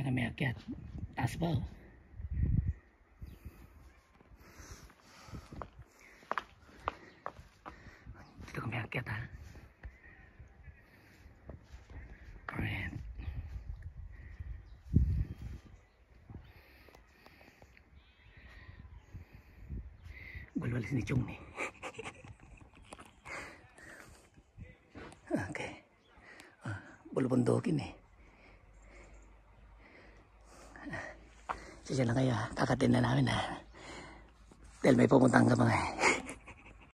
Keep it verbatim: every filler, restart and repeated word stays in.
Diyan kami akyat. Taas ba oh? Dito kami akyat ha. Alright. Balwalis ni Chong nih. Okay. Uh, Bulubundokin eh. Sige lang kayo ha. Kakatin na namin ha. Dahil may pumuntang ka mga eh.